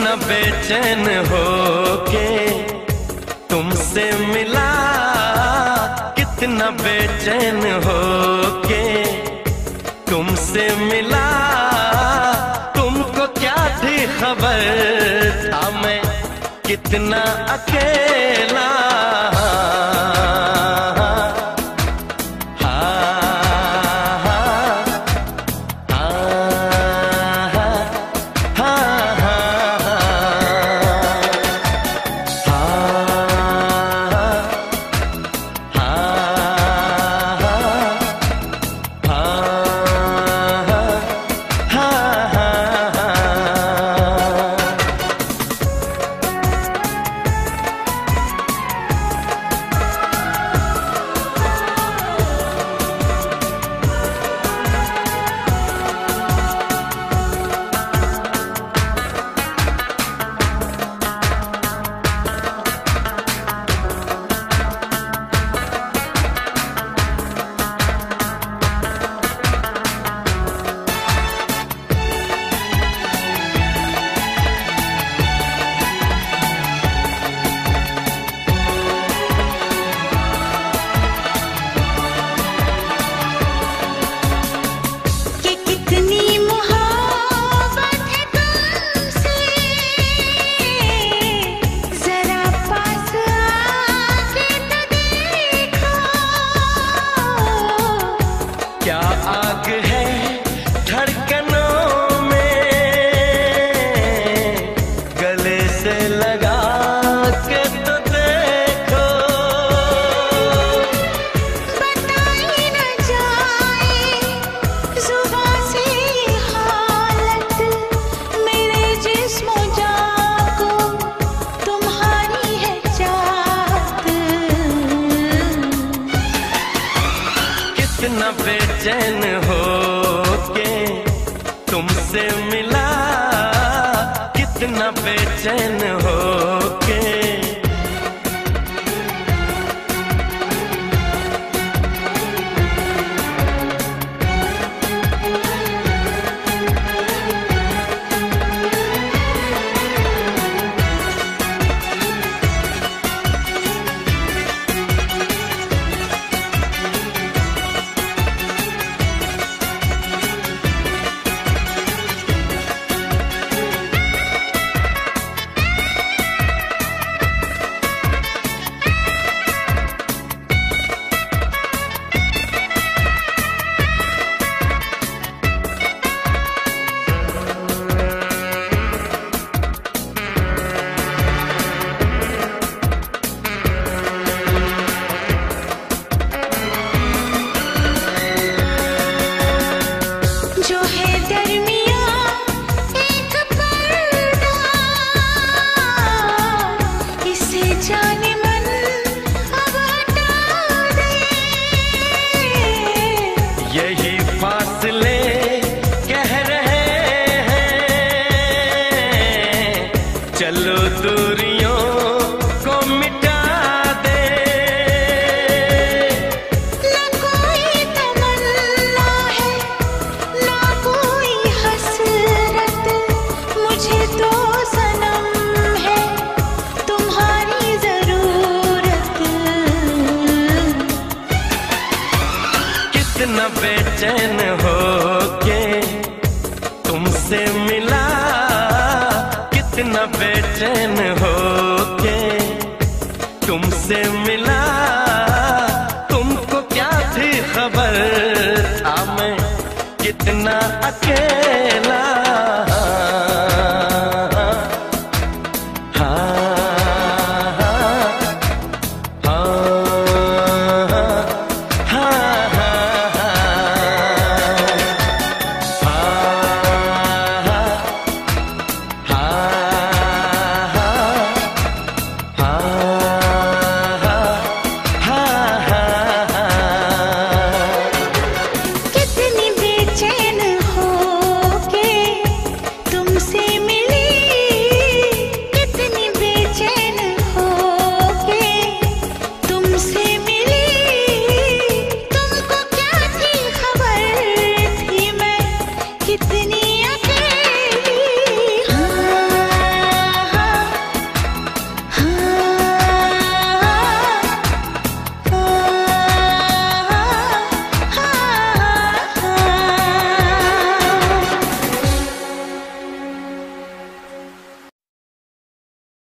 कितना बेचैन हो के तुमसे मिला, कितना बेचैन हो के तुमसे मिला। तुमको क्या थी खबर था मैं कितना अकेला। कितना बेचैन हो के तुमसे मिला, कितना बेचैन हो के। यही फासले कह रहे हैं चलो दूरियों को मिटा दे। ना कोई तमन्ना है ना कोई हसरत, मुझे तो सनम है तुम्हारी जरूरत। कितना बेचैन हो के तुमसे मिला, कितना बेचैन हो के तुमसे मिला। तुमको क्या थी खबर था मैं कितना अकेला।